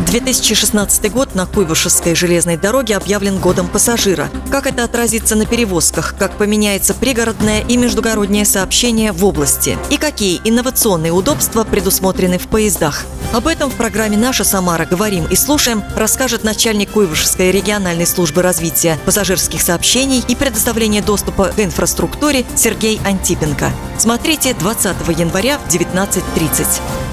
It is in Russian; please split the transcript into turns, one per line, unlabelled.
2016 год на Куйбышевской железной дороге объявлен годом пассажира. Как это отразится на перевозках, как поменяется пригородное и междугороднее сообщение в области и какие инновационные удобства предусмотрены в поездах. Об этом в программе «Наша Самара. Говорим и слушаем» расскажет начальник Куйбышевской региональной службы развития пассажирских сообщений и предоставления доступа к инфраструктуре Сергей Антипенко. Смотрите 20 января в 19:30.